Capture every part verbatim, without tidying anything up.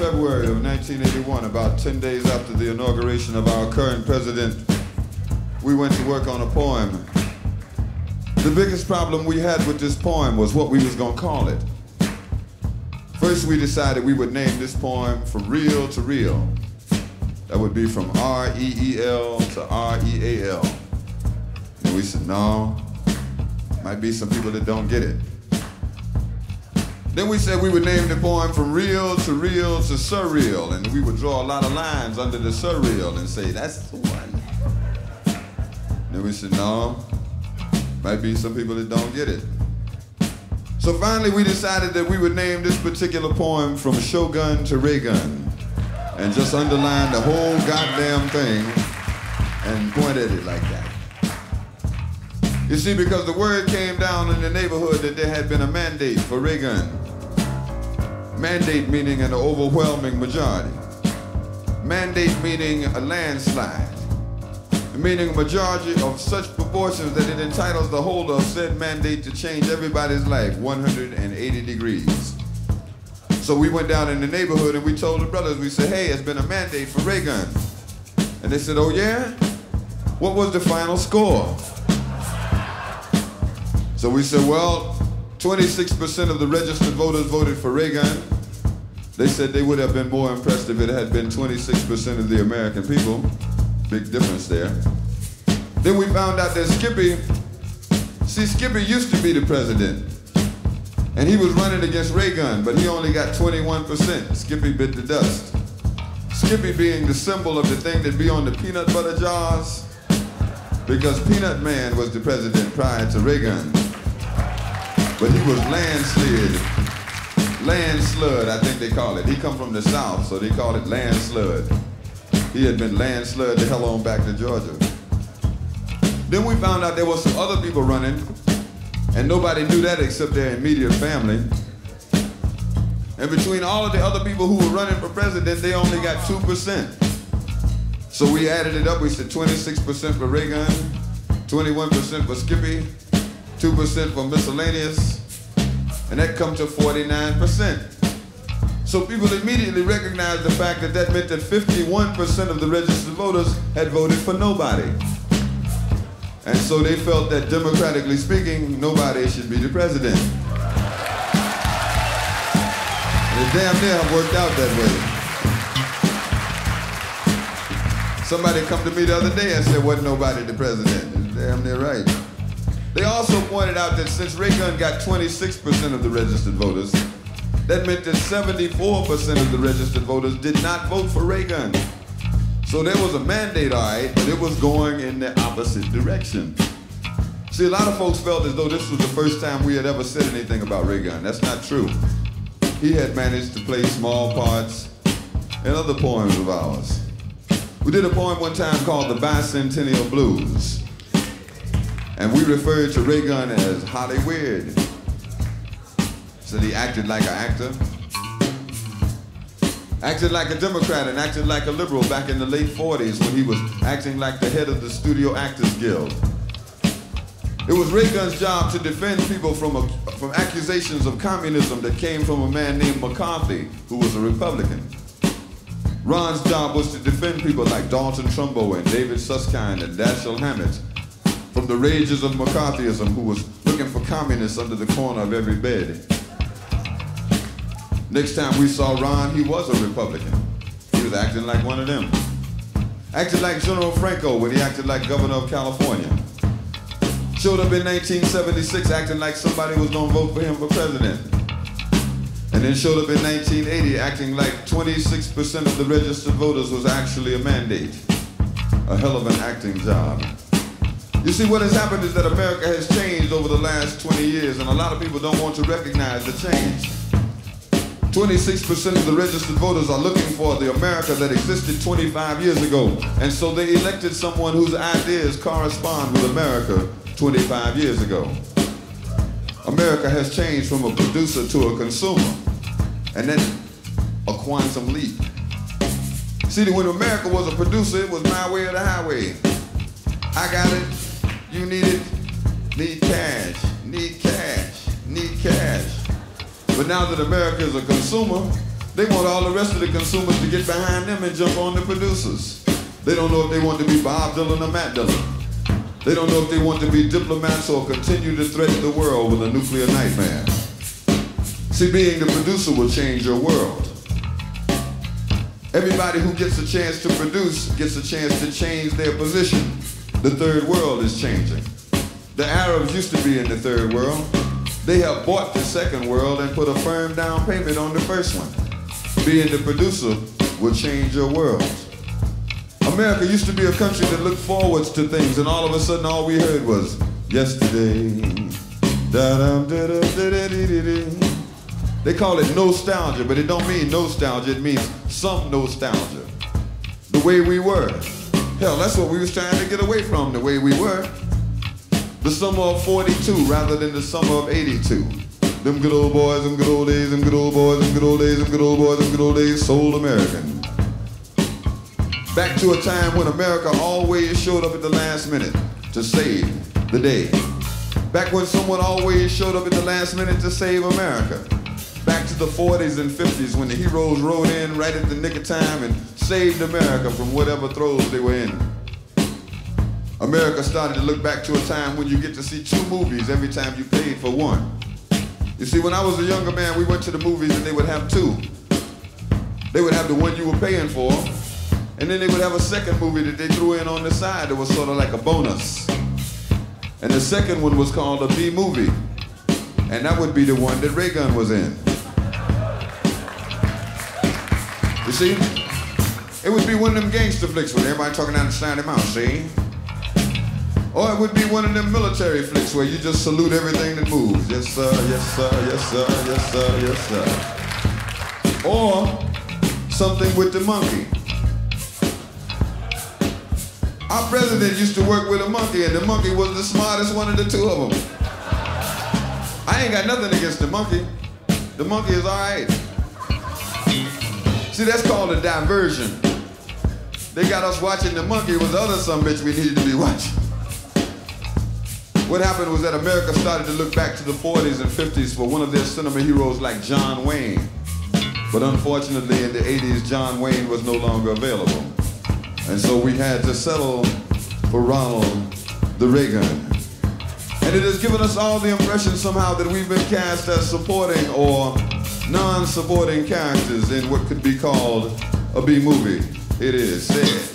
February of nineteen eighty-one, about ten days after the inauguration of our current president, we went to work on a poem. The biggest problem we had with this poem was what we was gonna call it. First, we decided we would name this poem From Real to Real. That would be from R E E L to R E A L. And we said, no, might be some people that don't get it. Then we said we would name the poem From Real to Real to Surreal, and we would draw a lot of lines under the surreal and say, that's the one. Then we said, no, might be some people that don't get it. So finally we decided that we would name this particular poem From Shogun to Raygun, and just underline the whole goddamn thing and point at it like that. You see, because the word came down in the neighborhood that there had been a mandate for Raygun. Mandate meaning an overwhelming majority. Mandate meaning a landslide. Meaning a majority of such proportions that it entitles the holder of said mandate to change everybody's life one hundred eighty degrees. So we went down in the neighborhood and we told the brothers, we said, hey, it's been a mandate for Raygun. And they said, oh yeah? What was the final score? So we said, well, twenty-six percent of the registered voters voted for Raygun. They said they would have been more impressed if it had been twenty-six percent of the American people. Big difference there. Then we found out that Skippy, see, Skippy used to be the president. And he was running against Raygun, but he only got twenty-one percent. Skippy bit the dust. Skippy being the symbol of the thing that be on the peanut butter jars, because Peanut Man was the president prior to Raygun. But he was landslid, landslud, I think they call it. He come from the South, so they call it landslud. He had been landslud the hell on back to Georgia. Then we found out there was some other people running, and nobody knew that except their immediate family. And between all of the other people who were running for president, they only got two percent. So we added it up, we said twenty-six percent for Raygun, twenty-one percent for Skippy, two percent for miscellaneous, and that come to forty-nine percent. So people immediately recognized the fact that that meant that fifty-one percent of the registered voters had voted for nobody. And so they felt that democratically speaking, nobody should be the president. And it damn near have worked out that way. Somebody come to me the other day and said, wasn't nobody the president. It's damn near right. They also pointed out that since Raygun got twenty-six percent of the registered voters, that meant that seventy-four percent of the registered voters did not vote for Raygun. So there was a mandate, all right, but it was going in the opposite direction. See, a lot of folks felt as though this was the first time we had ever said anything about Raygun. That's not true. He had managed to play small parts in other poems of ours. We did a poem one time called The Bicentennial Blues. And we referred to Raygun as Hollyweird. So he acted like an actor. Acted like a Democrat and acted like a liberal back in the late forties when he was acting like the head of the Studio Actors Guild. It was Raygun's job to defend people from, a, from accusations of communism that came from a man named McCarthy, who was a Republican. Ron's job was to defend people like Dalton Trumbo and David Susskind and Dashiell Hammett from the rages of McCarthyism, who was looking for communists under the corner of every bed. Next time we saw Ron, he was a Republican. He was acting like one of them. Acted like General Franco when he acted like Governor of California. Showed up in nineteen seventy-six acting like somebody was gonna vote for him for president. And then showed up in nineteen eighty acting like twenty-six percent of the registered voters was actually a mandate. A hell of an acting job. You see, what has happened is that America has changed over the last twenty years, and a lot of people don't want to recognize the change. twenty-six percent of the registered voters are looking for the America that existed twenty-five years ago. And so they elected someone whose ideas correspond with America twenty-five years ago. America has changed from a producer to a consumer, and then a quantum leap. See, when America was a producer, it was my way or the highway. I got it, you need it, need cash, need cash, need cash. But now that America is a consumer, They want all the rest of the consumers to get behind them and jump on the producers. They don't know if they want to be Bob Dylan or Matt Dillon. They don't know if they want to be diplomats or continue to threaten the world with a nuclear nightmare. See, being the producer will change your world. Everybody who gets a chance to produce gets a chance to change their position. The third world is changing. The Arabs used to be in the third world. They have bought the second world and put a firm down payment on the first one. Being the producer will change your world. America used to be a country that looked forwards to things, and all of a sudden all we heard was, yesterday. Da-dum, da-dum, da-da-dee-dee-dee. They call it nostalgia, but it don't mean nostalgia, it means some nostalgia. The way we were. Hell, that's what we was trying to get away from, the way we were. The summer of forty-two rather than the summer of eighty-two. Them good old boys, them good old days, them good old boys, them good old days, them good old boys, them good old days, soul American. Back to a time when America always showed up at the last minute to save the day. Back when someone always showed up at the last minute to save America. Back to the forties and fifties when the heroes rode in right at the nick of time and saved America from whatever throes they were in. America started to look back to a time when you get to see two movies every time you paid for one. You see, when I was a younger man, we went to the movies and they would have two. They would have the one you were paying for, and then they would have a second movie that they threw in on the side that was sort of like a bonus. And the second one was called a B movie. And that would be the one that Reagan was in. You see? It would be one of them gangster flicks with everybody talking down the side of their mouth, see? Or it would be one of them military flicks where you just salute everything that moves. Yes, sir, yes, sir, yes, sir, yes, sir, yes, sir. Or something with the monkey. Our president used to work with a monkey, and the monkey was the smartest one of the two of them. I ain't got nothing against the monkey. The monkey is all right. See, that's called a diversion. They got us watching the monkey with the other some bitch we needed to be watching. What happened was that America started to look back to the forties and fifties for one of their cinema heroes like John Wayne. But unfortunately, in the eighties, John Wayne was no longer available. And so we had to settle for Ronald the Reagan. And it has given us all the impression somehow that we've been cast as supporting or non-supporting characters in what could be called a B movie. It is said.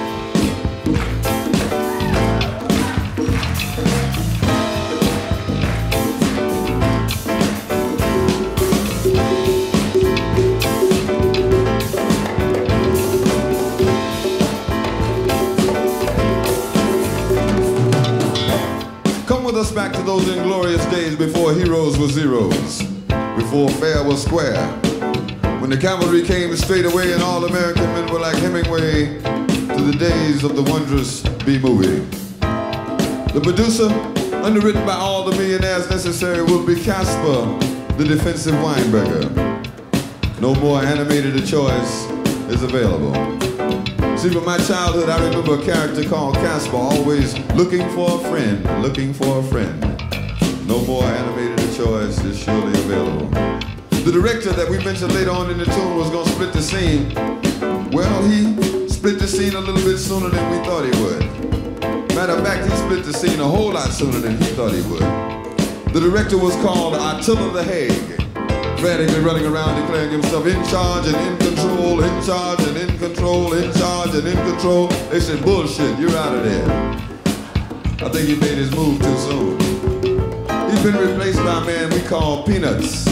Us back to those inglorious days before heroes were zeros, before fair was square, when the cavalry came straight away and all American men were like Hemingway, to the days of the wondrous B-movie. The producer, underwritten by all the millionaires necessary, will be Casper, the defensive Weinberger. No more animated a choice is available. See, from my childhood, I remember a character called Casper, always looking for a friend, looking for a friend. No more animated a choice is surely available. The director that we mentioned later on in the tune was going to split the scene. Well, he split the scene a little bit sooner than we thought he would. Matter of fact, he split the scene a whole lot sooner than he thought he would. The director was called Attila the Hague, frantically running around declaring himself in charge and in control, in charge and in control, in charge and in control. They said, bullshit, you're out of there. I think he made his move too soon. He's been replaced by a man we call Peanuts.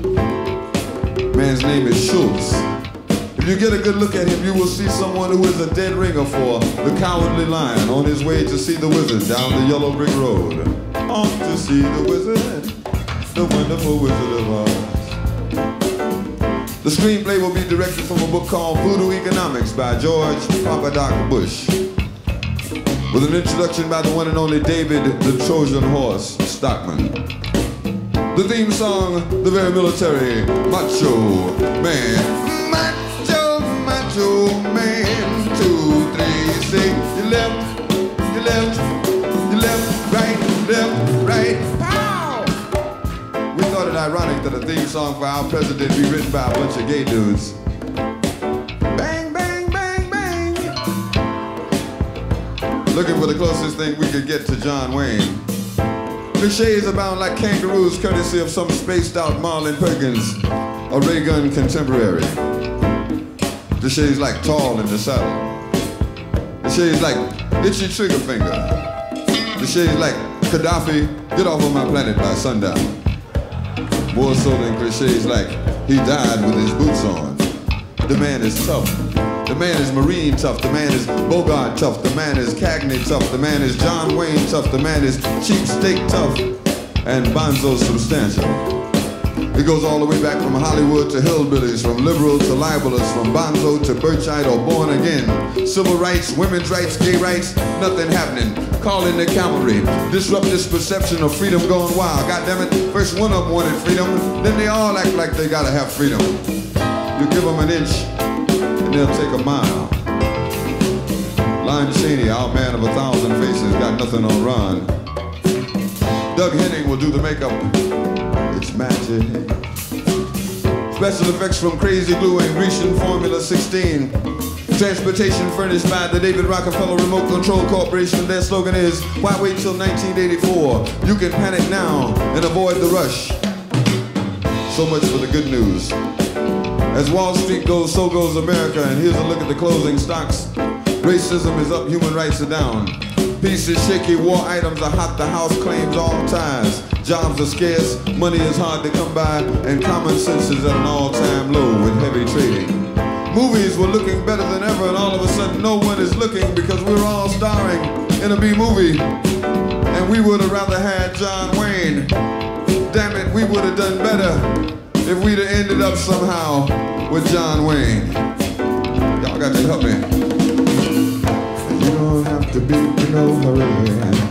Man's name is Schultz. If you get a good look at him, you will see someone who is a dead ringer for the Cowardly Lion on his way to see the wizard down the yellow brick road. Off to see the wizard, the wonderful Wizard of Oz. The screenplay will be directed from a book called Voodoo Economics by George Papa Doc Bush, with an introduction by the one and only David the Trojan Horse Stockman. The theme song, the very military Macho Man. Macho, macho man, two, three, say, you left, you left, you left, right, left, right, pow! We thought it ironic that a theme song for our president be written by a bunch of gay dudes. Bang, bang, bang, bang. Looking for the closest thing we could get to John Wayne. Cliches abound like kangaroos, courtesy of some spaced out Marlon Perkins, a Ray Gun contemporary. Cliches like tall in the saddle. Cliches like itchy trigger finger. Cliches like Gaddafi, get off of my planet by sundown. More so than cliches like he died with his boots on. The man is tough. The man is Marine tough. The man is Bogart tough. The man is Cagney tough. The man is John Wayne tough. The man is Cheap Steak tough. And Bonzo substantial. It goes all the way back from Hollywood to hillbillies, from liberal to libelous, from Bonzo to Birchite or Born Again. Civil rights, women's rights, gay rights, nothing happening. Call in the cavalry. Disrupt this perception of freedom gone wild. God damn it, first one of them wanted freedom, then they all act like they gotta have freedom. You give them an inch, and they'll take a mile. Lon Chaney, our man of a thousand faces, got nothing on Ron. Doug Henning will do the makeup. It's magic. Special effects from Crazy Glue and Grecian Formula sixteen. Transportation furnished by the David Rockefeller Remote Control Corporation. Their slogan is, why wait till nineteen eighty-four? You can panic now and avoid the rush. So much for the good news. As Wall Street goes, so goes America, and here's a look at the closing stocks. Racism is up, human rights are down. Peace is shaky, war items are hot, the house claims all ties. Jobs are scarce, money is hard to come by, and common sense is at an all-time low with heavy trading. Movies were looking better than ever, and all of a sudden no one is looking because we're all starring in a B-movie. And we would have rather had John Wayne. Damn it, we would have done better if we'd have ended up somehow with John Wayne. Y'all got to help me. You don't have to be in no hurry.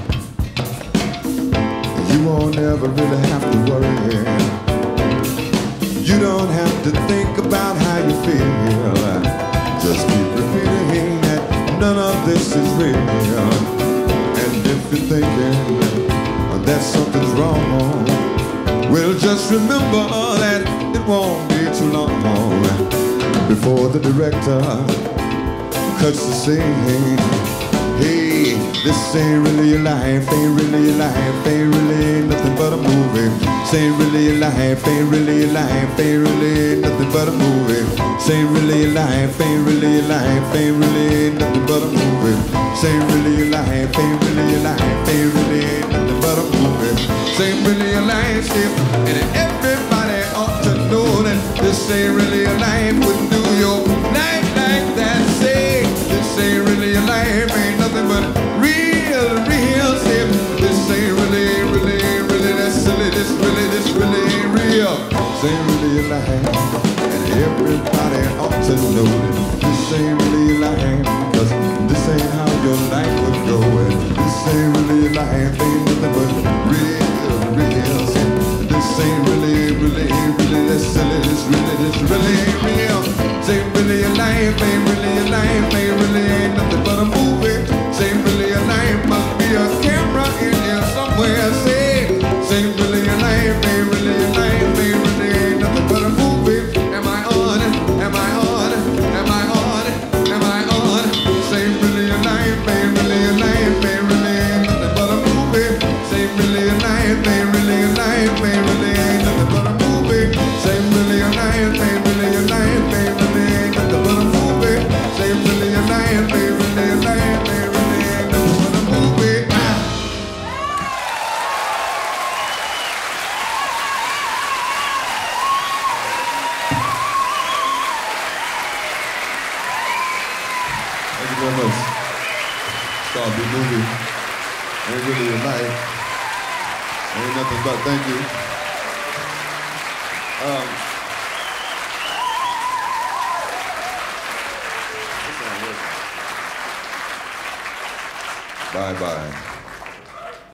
You won't ever really have to worry. You don't have to think about how you feel. Just keep repeating that none of this is real. And if you're thinking that something's wrong, well, just remember that it won't be too long before the director cuts the scene. Hey, this ain't really a life, ain't really a life, ain't really nothing but a movie. This ain't really a life, ain't really a life, ain't really nothing but a movie. This ain't really a life, ain't really a life, ain't really nothing but a movie. This ain't really a life, ain't really a life, ain't really nothing but a movie. This ain't really a life, and everybody ought to know that this ain't really a life. Wouldn't do your life like that. Say, this ain't really a life, ain't nothing but real, real shit. This ain't really, really, really that silly. This really, this really ain't real. This ain't really a life, and everybody ought to know that this ain't really a life, cause this ain't how your life would go. And this ain't really a life, ain't nothing but real, real shit. This ain't really, really, really that silly. This really, this really ain't real. This ain't really a life, ain't really a life, ain't really ain't nothing but a movie. This ain't really a life, must be a camera in here somewhere. Say, this ain't really a life, ain't really a life, ain't really ain't nothing but a movie. Am I on? Am I on? Am I on? Am I on? This ain't really a life, ain't really a life, ain't really ain't nothing but a movie. This ain't really a life, ain't really a life, ain't really ain't nothing but a movie. This ain't really a life, ain't really a life, ain't really ain't nothing but a movie. This ain't really a life, ain't really a life, ain't really ain't nothing but a movie. Ah. Thank you very much. It's called the movie. Ain't really a life. Ain't nothing but thank you. Um, Bye bye.